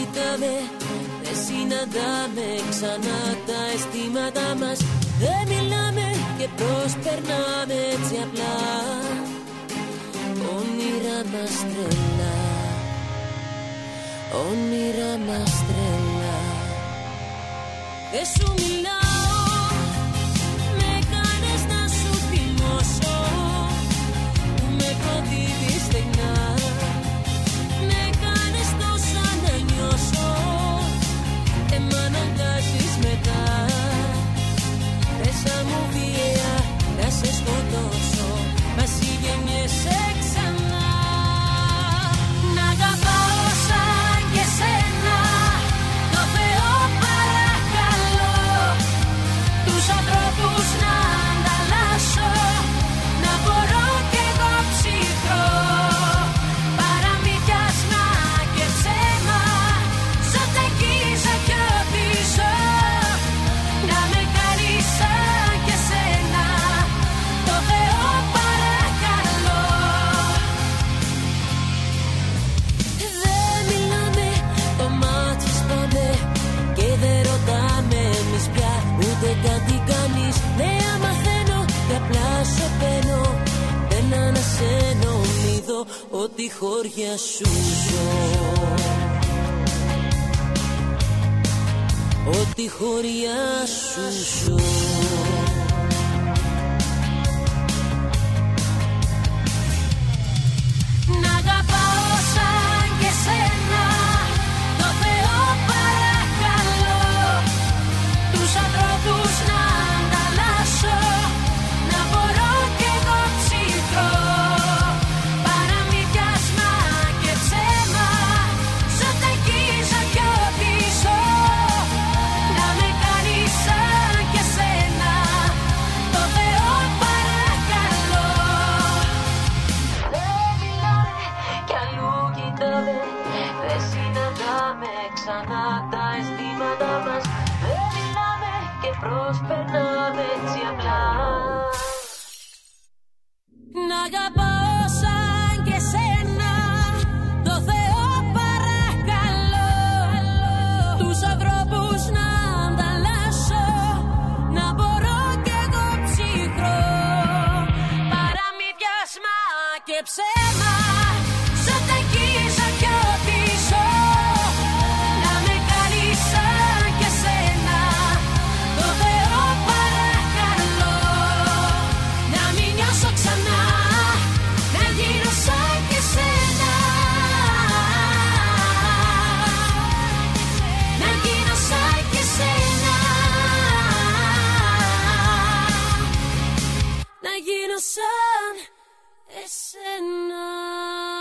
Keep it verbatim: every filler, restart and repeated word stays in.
κοιτάμε, δεν συναντάμε ξανά τα αισθήματά μας. Δεν μιλάμε και προσπερνάμε έτσι απλά. Όνειρα μας τρελά, όνειρα μας τρελά. Δεν σου μιλάω, με κάνες να σου θυμώσω. Με προδίδεις στενά, με κάνες τόσα να νιώσω. Και μ' αναγκάζεις μετά, μέσα μου βία να σε σκοτώσω. Μαζί γεννιέσαι ξανά. Να αγαπάω σαν και σένα, το Θεό παρακαλώ. Τους ανθρώπους να ανταλλάσσω, να μπορώ κι εγώ ψυχρό. Παραμύθιασμα και ψέμα, ζω τα αγγίζω κι οπίσω. Να με κάνεις σαν και σένα, το Θεό παρακαλώ. Δεν μιλάμε, το μάτι σπάμε και δεν ρωτάμε εμείς πια ούτε καν τι κάνεις. Νέα μαθαίνω και απλά σε παίρνω. Δεν ανασένω μύδω ότι χώρια σου ζω. Ότι χώρια σου ζω. Να αγαπάω σαν και σένα, το Θεό παρακαλώ. Τους ανθρώπους να ανταλλάσσω, να μπορώ κι εγώ ψυχρό. Παραμύθιασμα και ψέμα, ζω τα αγγίζω κι οπίσω. Να με κάνεις σαν και σένα, το Θεό παρακαλώ. Δεν μιλάμε κι αλλού κοιτάμε, δεν συναντάμε ξανά τα αισθήματά μας. Δεν μιλάμε και προσπερνάμε έτσι απλά. Να αγαπάω σαν και σένα, το Θεό παρακαλώ. Τους ανθρώπους να ανταλλάσσω, να μπορώ κι εγώ ψυχρό. Παραμύθιασμα και ψέμα, ζω τα αγγίζω κι οπίσω. Να με κάνεις σαν και σένα, το Θεό παρακαλώ. Να μην νιώσω ξανά, να γίνω σαν και σένα. Να γίνω σαν και σένα. Να γίνω σαν εσένα.